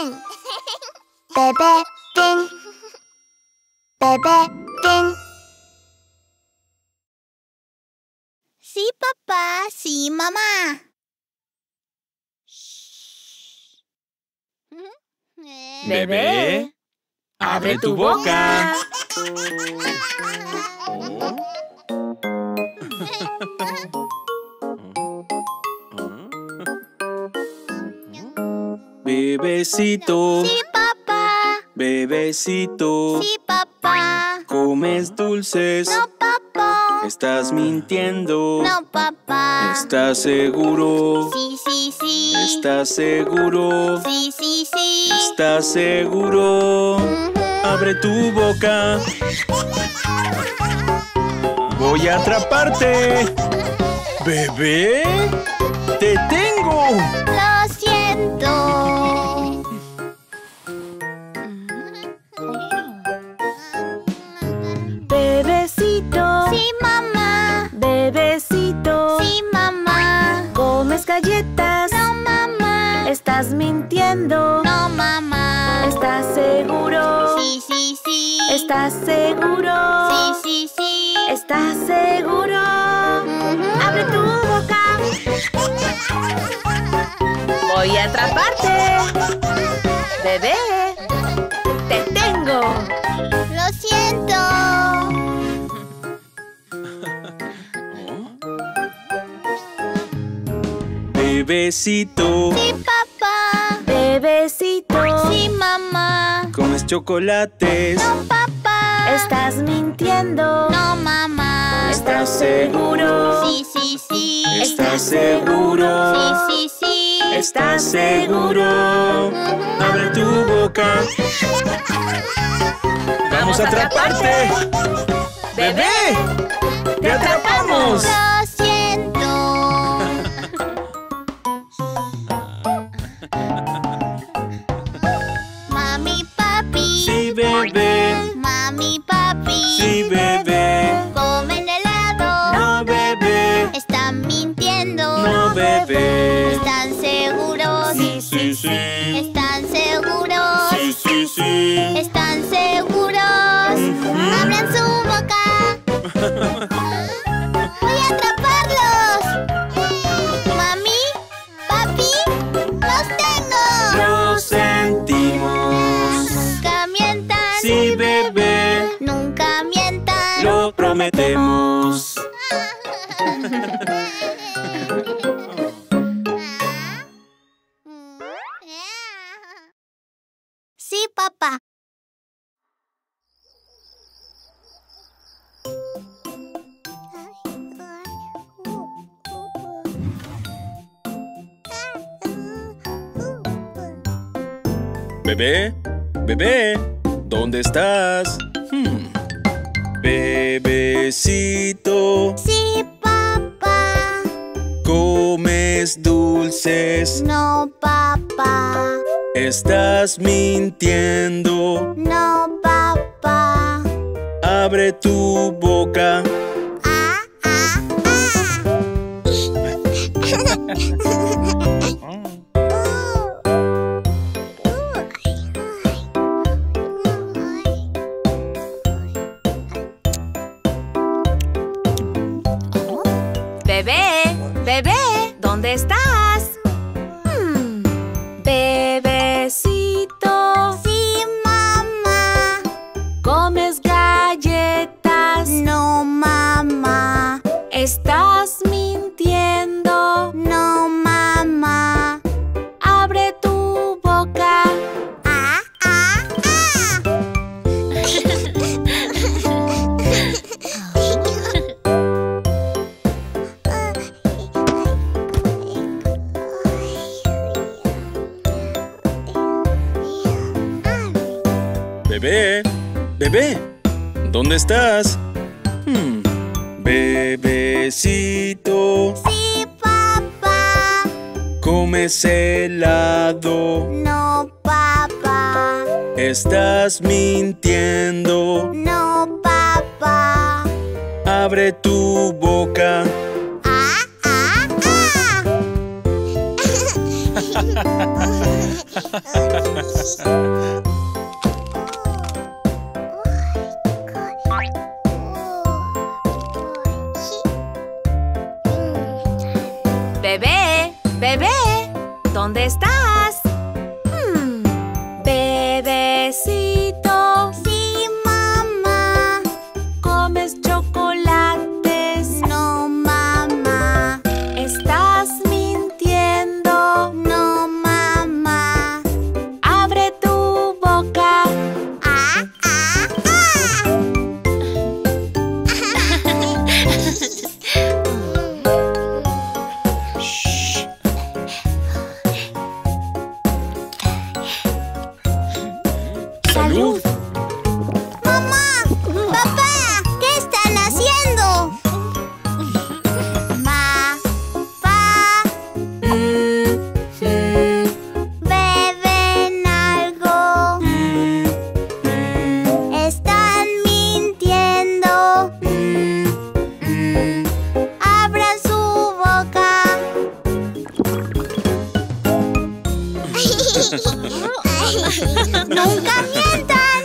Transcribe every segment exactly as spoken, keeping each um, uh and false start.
Pin. Bebé Pin. Bebé Pin. Sí, papá. Sí, mamá. Bebé, abre tu boca. Bebecito. Sí, papá. Bebecito. Sí, papá. ¿Comes dulces? No, papá. ¿Estás mintiendo? No, papá. ¿Estás seguro? Sí, sí, sí. ¿Estás seguro? Sí, sí, sí. ¿Estás seguro? Ujú. Abre tu boca. Voy a atraparte. ¿Bebé? ¡Te tengo! Lo siento. Bebecito. Sí, mamá. Bebecito. Sí, mamá. ¿Comes galletas? No, mamá. ¿Estás mintiendo? No, mamá. ¿Estás seguro? Sí, sí, sí. ¿Estás seguro? Sí, sí, sí. ¿Estás seguro? Ujú. ¡Abre tu boca! ¡Voy a atraparte! ¡Bebé! ¡Te tengo! Lo siento. Bebecito. Sí, papá. Bebecito. Sí, mamá. ¿Comes chocolates? No, papá. ¿Estás mintiendo? No, mamá. ¿Estás seguro? Sí, sí, sí. ¿Estás seguro? Sí, sí, sí. ¿Estás seguro? Ujú. Abre tu boca. ¡Vamos a atraparte! ¡Bebé! ¡Te atrapamos! Lo siento. Mami, papi. Sí, bebé. Mami, papi. Sí, bebé. Comen helado. No, bebé. Están mintiendo. No, bebé. ¿Están seguros? Sí, sí, sí. ¿Están seguros? Sí, sí, sí. ¿Están seguros? ¡Abran su boca! ¡Voy a atraparlos! ¡Mami! ¡Papi! ¡Los tengo! Lo sentimos. Nunca mientan. Sí, bebé. Nunca mientan. Lo prometemos. Sí, papá. Bebé, bebé, ¿dónde estás? Hmm. Bebecito, Sí, papá. ¿comes dulces? No, papá. ¿Estás mintiendo? No, papá. Abre tu boca. Ah, ah, ah. ¡Bebé! ¡Bebé! ¿Dónde estás? Hmm. Bebecito. Sí, mamá. ¿Comes galletas? No, mamá. ¿Estás mintiendo? No, mamá. ¡Abre tu boca! Ah, ah, ah. Bebé, bebé, ¿dónde estás? Hmm. Bebecito, Sí, papá. ¿comes helado? No, papá. ¿Estás mintiendo? No, papá. Abre tu boca. Ah, ah, ah. Bebé, bebé, ¿dónde estás? Hmm, Bebecito, Sí, mamá. ¿comes chocolates? No, mamá. ¿Estás mintiendo? No, mamá. Abre tu boca. Ah, ah, Shh. ¡Salud! Mamá, papá, ¿qué están haciendo? Ma, pa, beben algo. Están mintiendo. Abran su boca. ¡Nunca mientan!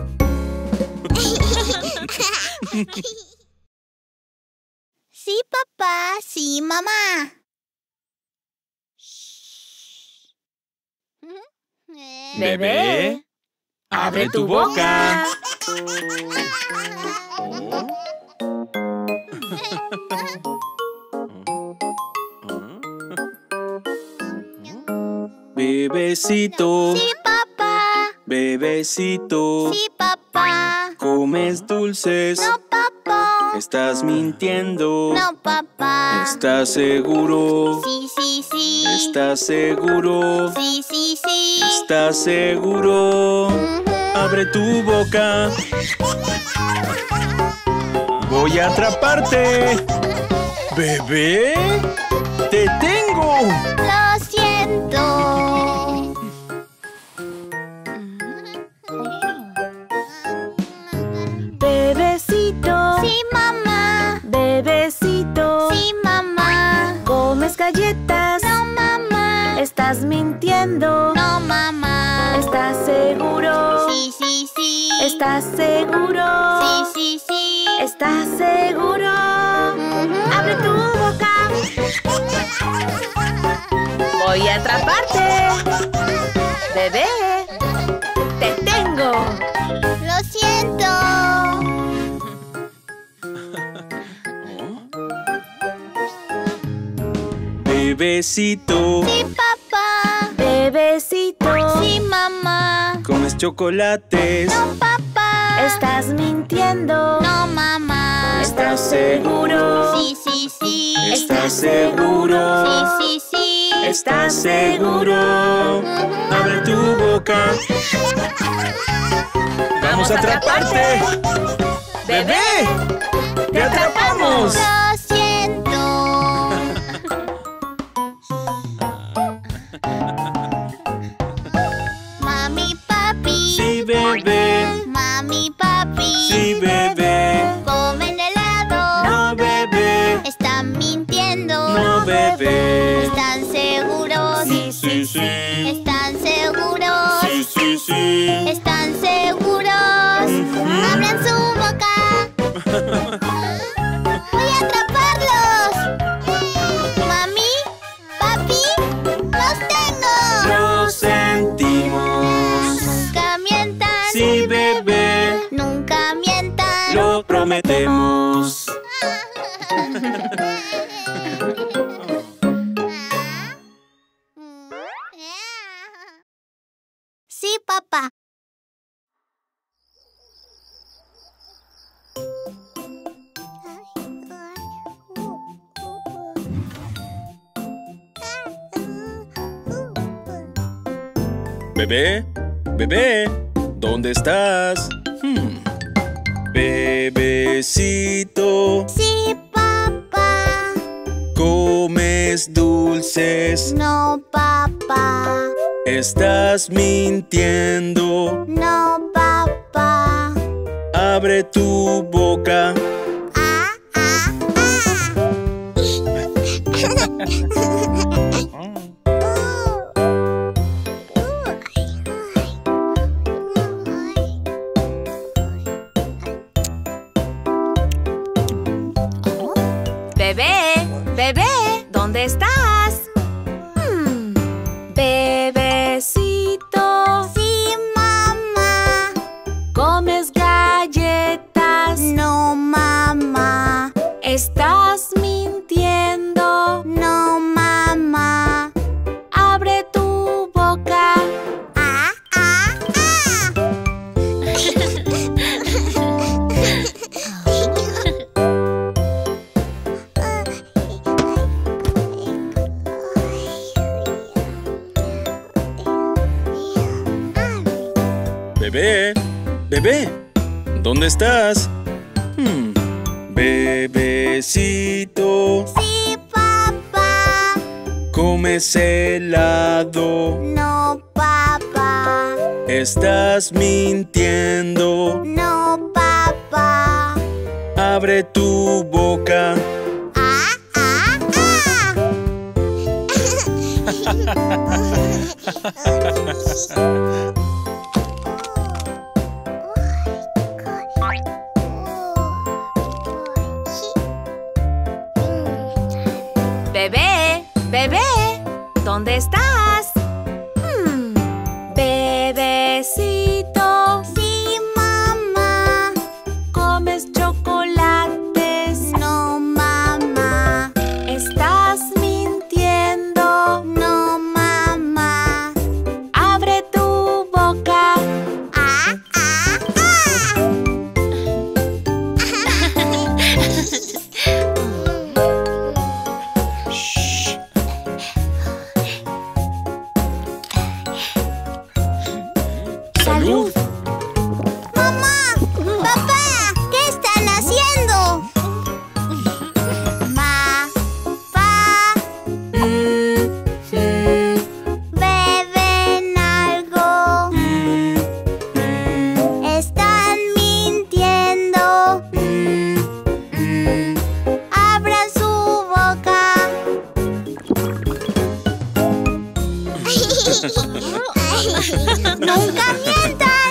Sí, papá, sí, mamá. Bebé, abre tu boca. Bebecito, Sí, papá. bebecito, Sí, papá. comes dulces. No, papá. Estás mintiendo. No, papá. ¿Estás seguro? Sí, sí, sí. ¿Estás seguro? Sí, sí, sí. ¿Estás seguro? Ujú. Abre tu boca. Voy a atraparte. ¿Bebé? ¡Te tengo! Lo siento. Bebecito, Sí, mamá. bebecito, Sí, mamá. ¿comes galletas? No, mamá. ¿Estás mintiendo? No, mamá. ¿Estás seguro? Sí, sí, sí. ¿Estás seguro? Sí, sí, sí. ¿Estás seguro? Ujú. Abre tu boca. Voy a atraparte. Bebé, te tengo. Lo siento. Bebecito, Sí, papá. Bebecito, Sí, mamá. comes chocolates. No, papá. ¿estás mintiendo? No, mamá. ¿Estás seguro? Sí, sí, sí. ¿Estás seguro? Sí, sí, sí. ¿Estás seguro? Abre tu boca. Vamos a atraparte. ¡Bebé! ¡Te atrapamos! Lo siento. Mami, papi. Sí, bebé. Mami, papi. Sí, bebé. Comen helado. No, bebé. Están mintiendo. No, bebé. ¿Están seguros? Sí, sí, sí. ¿Están seguros? Sí, sí, sí. ¿Están seguros? ¡Abran su boca! ¡Voy a atraparlos! ¡Mami! ¡Papi! ¡Los tengo! Lo sentimos. ¡Nunca mientan! Sí, bebé. ¡Nunca mientan! Lo prometemos. Sí, papá. Bebé, bebé, ¿dónde estás? Hmm. Bebecito, Sí, papá. comes dulces. No, papá. Estás mintiendo. No, papá. Abre tu boca. Ah, ah, ah. estás? Hmm. Bebecito. Sí, mamá. ¿Comes galletas? No, mamá. ¿Estás mintiendo? No, mamá. Abre tu boca. Ah, ah, ah. Bebé, bebé, ¿dónde estás? Hmm, bebecito, Sí, papá. ¿comes helado? No, papá. ¿Estás mintiendo? No, papá. Abre tu boca. Ah, ah, Bebé, bebé, ¿dónde estás? Hmm. Bebecito. Sí, mamá. ¿Comes chocolates? No, mamá. ¿Estás mintiendo? No, mamá. Abre tu boca. Ah, ah, ah. ¡Salud! Mamá, papá, ¿qué están haciendo? Ma, pa, beben algo. Están mintiendo. Abran su boca. ¡Nunca mientan!